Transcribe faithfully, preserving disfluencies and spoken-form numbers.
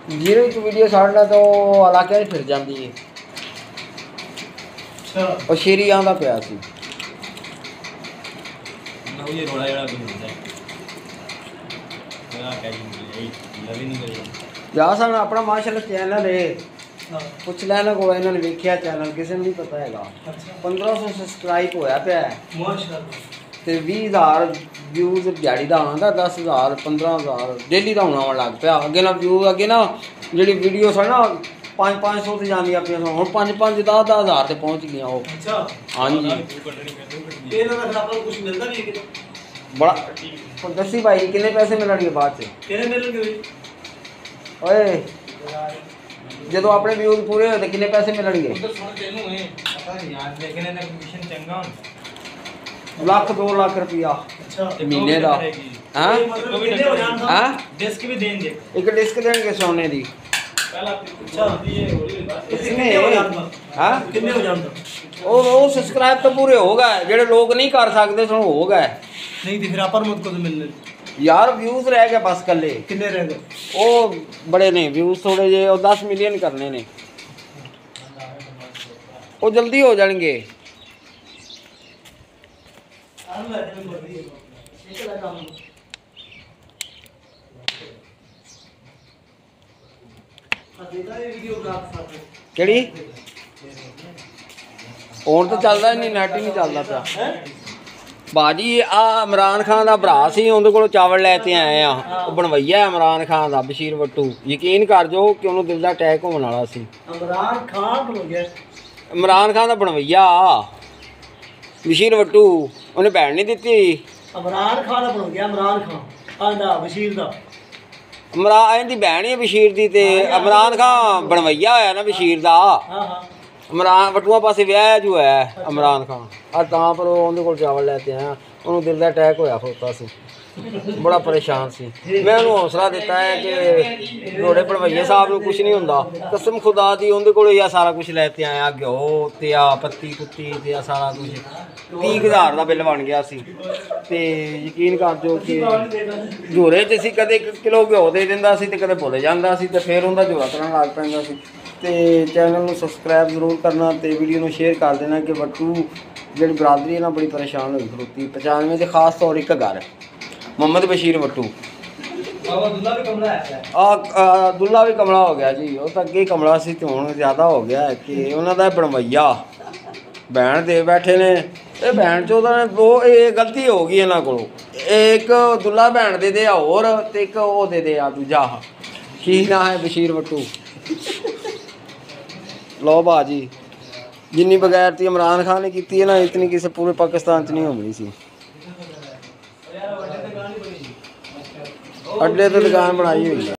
Zero एक video साढ़ना तो इलाके फिर जाती है। अच्छा और शेरी आंदा पिया सी ये रोड़ा जड़ा भी होता है मेरा क्या ही लवी नहीं करेगा जा सन अपना माशाल्लाह चैनल है कुछ लेना को इन्होंने देखिया चैनल किसी ने नहीं पता हैगा पंद्रह सौ सब्सक्राइब होया पे माशाल्लाह ते बीस हज़ार व्यूज दिहाड़ी दा आंदा दस हज़ार पंद्रह हज़ार डेली दा होना लग पिया अगे ना व्यूज अगे ना जेडी वीडियो सन ना पाँच पाँच सौ से जांदी अपनी हुण पाँच पाँच दस दस हज़ार ते पहुंच गई वो। अच्छा हां जी ये ना आपको कुछ मिलता नहीं है बड़ा दसी भाई कितने पैसे मिलणगे बाद च कितने मिलणगे ओए जो अपने व्यूज पूरे होते कितने पैसे मिलणगे लाख दो लाख रुपया महीने का डिस्क भी देंगे एक डिस्क देंगे सोने की सब्सक्राइब तो पूरे हो गए जेडे लोग नहीं कर सकते सुन हो गए नहीं तो फिर अपन मुझको तो मिलने यार व्यूज रह गए बस कले कितने रह गए वो बड़े ने व्यूज थोड़े जे दस मिलियन करने ने वो जल्दी हो जाएंगे केड़ी और तो चलता ही नहीं नेट ही नहीं चलता पिया बाजी आ इमरान खान का भरा सी उहदे कोलों चावल लैके आए आ बनवैया इमरान खान का बशीर वट्टू यकीन कर जो कि उन्होंने दिल का अटैक होने वाला सी इमरान खान इमरान खान का बनवैया बशीर वट्टू उन्हें भैन नहीं दी इमरान खान का बनवैया इमरान खान आंदा बशीर दा इमरान इहदी भैन ही बशीर दी ते इमरान खान बनवैया होया ना बशीर दा इमरान वट्टूआ पासे विआह जो है इमरान खान आ तां पर उहदे कोल चावल लैके आया उन्होंने दिल का अटैक होया खड़ोता सी बड़ा परेशान सी मैं उन्होंने हौसला दिता है कि थोड़े भणवैया साहब को कुछ नहीं होंदा कसम खुदा दी उहदे कोल या सारा कुछ लैके आया घ्यो ते आ पत्ती पुत्ती ते आ सारा कुछ तीस हज़ार का बिल बन गया सी ते यकीन कर जो कि जोरे च असीं कदे एक किलो घ्यो दे दिंदा सी ते कदे भुल जांदा सी ते फिर उहदा जोरा करन लग पैंदा सी ते चैनल नूं सबसक्राइब जरूर करना ते वीडियो नूं शेयर कर देना कि वट्टू जिहड़ी बरादरी है ना बड़ी परेशान होई खड़ोती पचानवे के खास तौर एक घर मोहम्मद बशीर वट्टू आ दुल्ला भी कमला हो गया जी वो तो अगे कमला सी तो हुण ज़्यादा हो गया है कि उन्होंने बनवैया भैन दे बैठे ने ये भैन चौदा ने दो ये गलती हो गई इन्हों को एक दुल्ला भैन दे दे होर ते एक वो दे दे दूजा की ना है बशीर वट्टू लो बाजी जिन्नी बगैर थी इमरान खान ने की है ना इतनी किसी पूरे पाकिस्तान च नहीं होनी सी अड्डे तो दुकान बनाई हुई है।